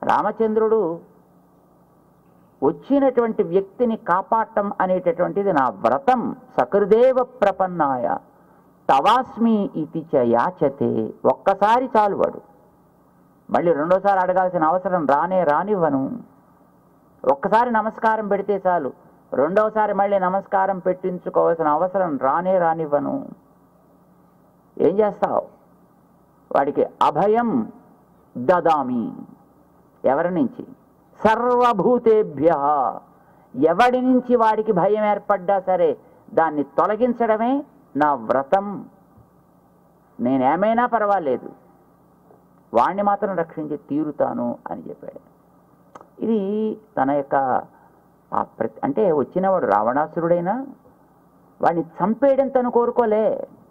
రామచంద్రుడు వచ్చినటువంటి వ్యక్తిని కాపాడటం అనేటటువంటిది నా వ్రతం. సకృదేవ ప్రపన్నాయ తవాస్మి ఇతి చ యాచతే. ఒక్కసారి చాలు వాడు, మళ్ళీ రెండోసారి అడగాల్సిన అవసరం రానివ్వను. ఒక్కసారి నమస్కారం పెడితే చాలు, రెండోసారి మళ్ళీ నమస్కారం పెట్టించుకోవాల్సిన అవసరం రానివ్వను. ఏం చేస్తావు? వాడికి అభయం దదామి. ఎవరి నుంచి? సర్వభూతేభ్య. ఎవడి నుంచి వాడికి భయం ఏర్పడ్డా సరే దాన్ని తొలగించడమే నా వ్రతం. నేనేమైనా పర్వాలేదు, వాణ్ణి మాత్రం రక్షించి తీరుతాను అని చెప్పాడు. ఇది తన యొక్క అంటే వచ్చినవాడు రావణాసురుడైనా వాడిని చంపేయడం తను కోరుకోలే.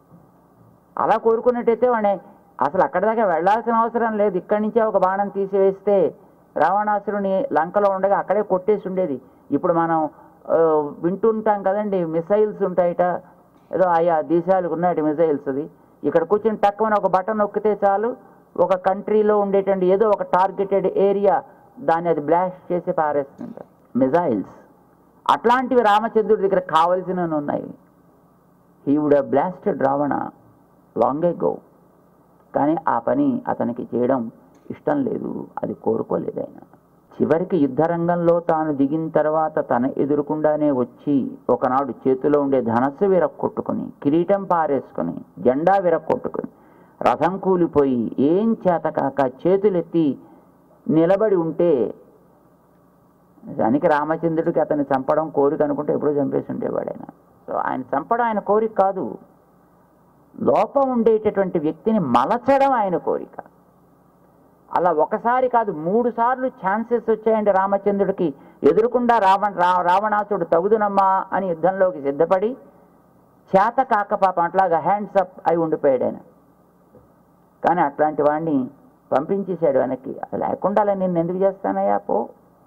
అలా కోరుకున్నట్టయితే వాడిని అసలు అక్కడి దాకా వెళ్లాల్సిన అవసరం లేదు. ఇక్కడి నుంచే ఒక బాణం తీసివేస్తే రావణాసురుని లంకలో ఉండగా అక్కడే కొట్టేసి ఉండేది. ఇప్పుడు మనం వింటుంటాం కదండి, మిసైల్స్ ఉంటాయిట, ఏదో ఆయా దేశాలకు ఉన్నాయి మిసైల్స్. అది ఇక్కడ కూర్చొని తక్కువ ఒక బటన్ నొక్కితే చాలు, ఒక కంట్రీలో ఉండేటువంటి ఏదో ఒక టార్గెటెడ్ ఏరియా దాన్ని అది బ్లాస్ట్ చేసి పారేస్తుంది మిసైల్స్. అట్లాంటివి రామచంద్రుడి దగ్గర కావలసినవి ఉన్నాయి. He would have blasted Ravana long ago. కానీ ఆ పని అతనికి చేయడం ఇష్టం లేదు, అది కోరుకోలేదు ఆయన. చివరికి యుద్ధరంగంలో తాను దిగిన తర్వాత తన ఎదురుకుండానే వచ్చి ఒకనాడు చేతిలో ఉండే ధనస్సు విరక్కొట్టుకుని, కిరీటం పారేసుకుని, జెండా విరక్కొట్టుకుని, రథం కూలిపోయి ఏం చేతకాక చేతులెత్తి నిలబడి ఉంటే దానికి రామచంద్రుడికి అతన్ని చంపడం కోరిక అనుకుంటే ఎప్పుడో చంపేసి ఉండేవాడు ఆయన. సో ఆయన చంపడం ఆయన కోరిక కాదు, లోపం ఉండేటటువంటి వ్యక్తిని మలచడం ఆయన కోరిక. అలా ఒకసారి కాదు 3 సార్లు ఛాన్సెస్ వచ్చాయండి రామచంద్రుడికి. ఎదురుకుండా రావణాసుడు తగుదునమ్మా అని యుద్ధంలోకి సిద్ధపడి చేత కాక పాపం అట్లాగా హ్యాండ్స్ అప్ అయి ఉండిపోయాడు ఆయన. కానీ అట్లాంటి వాడిని పంపించేశాడు వెనక్కి. అది లేకుండా నిన్ను ఎందుకు చేస్తానయ్యా, పో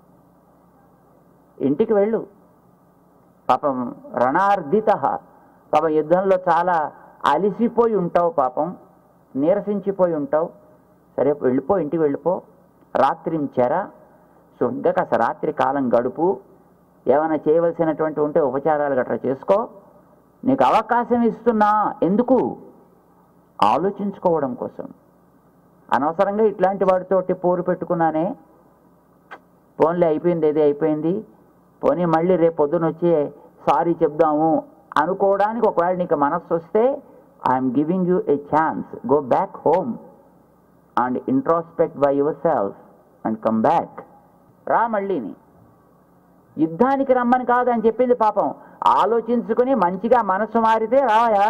ఇంటికి వెళ్ళు. పాపం రణార్దిత, పాపం యుద్ధంలో చాలా అలిసిపోయి ఉంటావు, పాపం నీరసించిపోయి ఉంటావు. సరే వెళ్ళిపో, ఇంటికి వెళ్ళిపో. రాత్రించెర, శుద్ధ కాస్త రాత్రి కాలం గడుపు. ఏమైనా చేయవలసినటువంటి ఉంటే ఉపచారాలు గట్రా చేసుకో. నీకు అవకాశం ఇస్తున్నా, ఎందుకు? ఆలోచించుకోవడం కోసం. అనవసరంగా ఇట్లాంటి వాడితోటి పోరు పెట్టుకున్నానే, పోన్లే అయిపోయింది, ఏది అయిపోయింది, పోనీ మళ్ళీ రేపు పొద్దున వచ్చి సారీ చెప్దాము అనుకోవడానికి ఒకవేళ నీకు మనస్సు వస్తే I'm giving you a chance. Go back home and introspect by yourself and come back. రా, మళ్ళీని యుద్ధానికి రమ్మని కాదు అని చెప్పింది. పాపం ఆలోచించుకుని మంచిగా మనసు మారితే రాయా.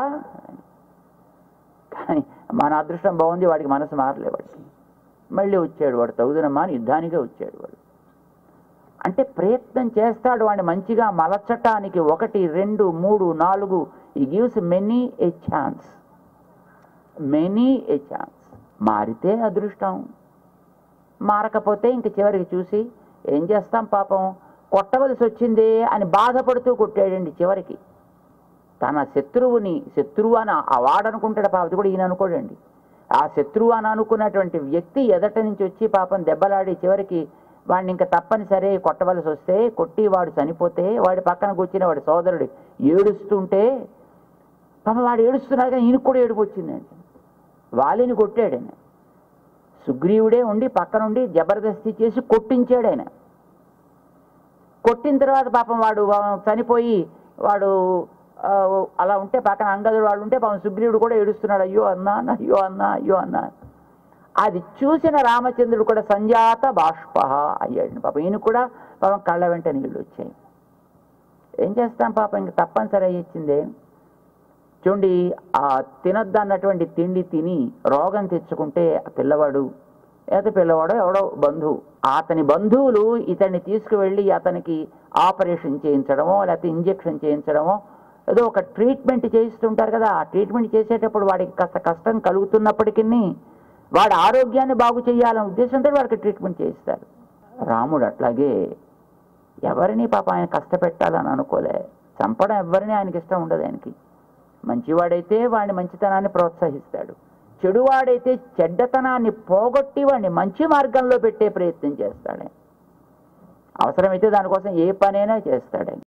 కానీ మన అదృష్టం బాగుంది, వాడికి మనసు మారలే. వాడికి మళ్ళీ వచ్చాడు, వాడు తగుదనమ్మా అని యుద్ధానికే వచ్చాడు వాడు. అంటే ప్రయత్నం చేస్తాడు వాడిని మంచిగా మలచటానికి. 1, 2, 3, 4 ఈ gives many a chance, many a chance. మారితే అదృష్టం, మారకపోతే ఇంక చివరికి చూసి ఏం చేస్తాం, పాపం కొట్టవలసి వచ్చిందే అని బాధపడుతూ కొట్టాడండి చివరికి. తన శత్రువుని శత్రువు అని వాడనుకుంటాడు, పాపం కూడా ఈయన అనుకోడండి. ఆ శత్రువు అని అనుకున్నటువంటి వ్యక్తి ఎదట నుంచి వచ్చి పాపం దెబ్బలాడి చివరికి వాడిని ఇంకా తప్పనిసరి కొట్టవలసి వస్తే, కొట్టి వాడు చనిపోతే వాడి పక్కన కూర్చుని వాడి సోదరుడు ఏడుస్తుంటే పాపం వాడు ఏడుస్తున్నాడు, కానీ ఈయనకు కూడా ఏడుపు వచ్చిందండి. వాలిని కొట్టాడు ఆయన. సుగ్రీవుడే ఉండి పక్కనుండి జబర్దస్తి చేసి కొట్టించాడు ఆయన. కొట్టిన తర్వాత పాపం వాడు చనిపోయి వాడు అలా ఉంటే పక్కన అంగదుడు వాళ్ళు ఉంటే పాపం సుగ్రీవుడు కూడా ఏడుస్తున్నాడు, అయ్యో అన్నా, అయ్యో అన్నా, అయ్యో అన్నా. అది చూసిన రామచంద్రుడు కూడా సంజాత బాష్ప అయ్యాడు. పాపం ఈయన కూడా పాపం కళ్ళ వెంట నీళ్ళు వచ్చాయి. ఏం చేస్తాం, పాపం ఇంక తప్పనిసరి అయ్యిందే. చూడండి, ఆ తినొద్దన్నటువంటి తిండి తిని రోగం తెచ్చుకుంటే ఆ పిల్లవాడు పిల్లవాడో ఎవడో బంధువు, అతని బంధువులు ఇతన్ని తీసుకువెళ్ళి అతనికి ఆపరేషన్ చేయించడమో లేకపోతే ఇంజెక్షన్ చేయించడమో ఏదో ఒక ట్రీట్మెంట్ చేయిస్తుంటారు కదా. ఆ ట్రీట్మెంట్ చేసేటప్పుడు వాడికి కాస్త కష్టం కలుగుతున్నప్పటికీ వాడి ఆరోగ్యాన్ని బాగు చేయాలనే ఉద్దేశంతో వాడికి ట్రీట్మెంట్ చేయిస్తారు. రాముడు అట్లాగే ఎవరిని పాపం ఆయన కష్టపెట్టాలని అనుకోలే. చంపడం ఎవరిని ఆయనకి ఇష్టం ఉండదు. ఆయనకి మంచివాడైతే వాడి మంచితనాన్ని ప్రోత్సహిస్తాడు, చెడువాడైతే చెడ్డతనాన్ని పోగొట్టి వాడిని మంచి మార్గంలో పెట్టే ప్రయత్నం చేస్తాడు. అవసరమైతే దానికోసం ఏ పనైనా చేస్తాడు.